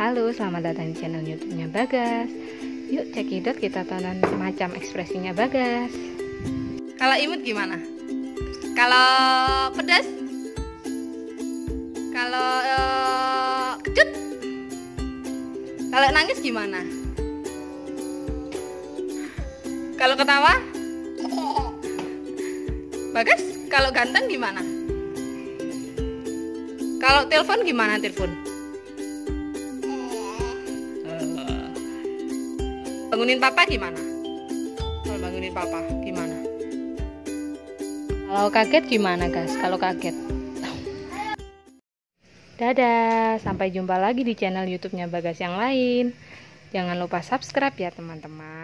Halo, selamat datang di channel YouTube-nya Bagas. Yuk cekidot kita tonton macam ekspresinya Bagas. Kalau imut gimana? Kalau pedas? Kalau kecut? Kalau nangis gimana? Kalau ketawa? Bagas, kalau ganteng gimana? Kalau telepon gimana telepon? Bangunin papa gimana? Kalau bangunin papa gimana? Kalau kaget gimana guys? Kalau kaget. Dadah, sampai jumpa lagi di channel YouTube-nya Bagas yang lain. Jangan lupa subscribe ya teman-teman.